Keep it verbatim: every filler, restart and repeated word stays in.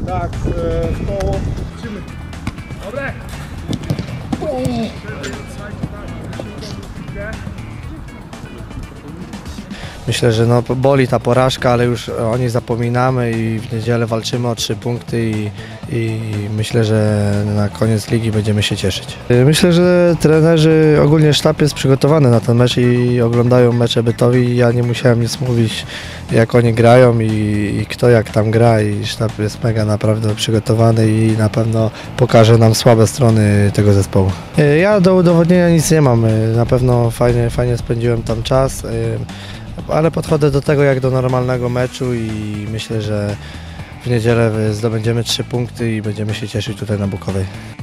Tak, w koło. Dobre! Myślę, że no, boli ta porażka, ale już o niej zapominamy i w niedzielę walczymy o trzy punkty i, i myślę, że na koniec ligi będziemy się cieszyć. Myślę, że trenerzy, ogólnie sztab jest przygotowany na ten mecz i oglądają mecze Bytowi. Ja nie musiałem nic mówić, jak oni grają i, i kto jak tam gra, i sztab jest mega naprawdę przygotowany i na pewno pokaże nam słabe strony tego zespołu. Ja do udowodnienia nic nie mam, na pewno fajnie, fajnie spędziłem tam czas, ale podchodzę do tego jak do normalnego meczu i myślę, że w niedzielę zdobędziemy trzy punkty i będziemy się cieszyć tutaj na Bukowej.